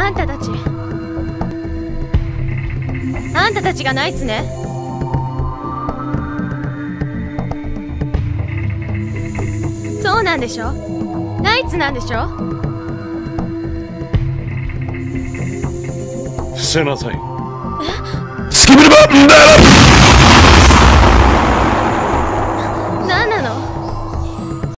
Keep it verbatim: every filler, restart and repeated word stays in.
あんたたちあんたたちがナイツね。そうなんでしょ。ナイツなんでしょ。 伏せなさい。 スキブルバンダラ